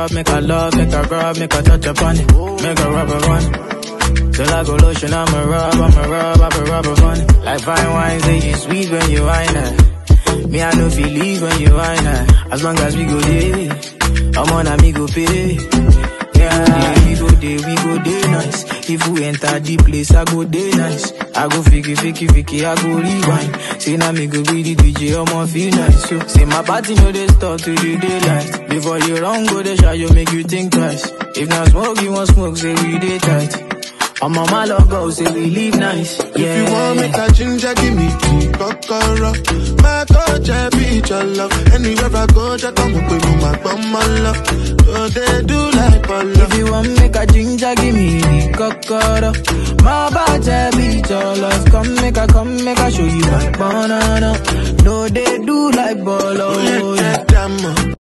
rub, make a love, make a grab, make a touch upon it, make a rubber run. Till I go lotion, I'm a rubber bun. Like fine wine, say you sweet when you wine her. Me, I know feel leave when you wine her. As long as we go there, I'm on amigo pay. Yeah, we go there nice. If we enter the place, I go there nice. I go fiki, I go rewind. Say now me go be the DJ, I'ma feel nice. So, say my party know they start to the daylight. Before you run, go the shot, you make you think twice. If not smoke, you want smoke, say we day tight. I'm on my logo, say we live nice. Yeah. If you want me to ginger, give me the kokoro. My coach, I be your love. Anywhere I go, just come up with my bum, my love. So they do like polo. If you want me to ginger, give me the kokoro. My badge, I be your love. Come make I show you my banana. No, they do like bolo. Yeah.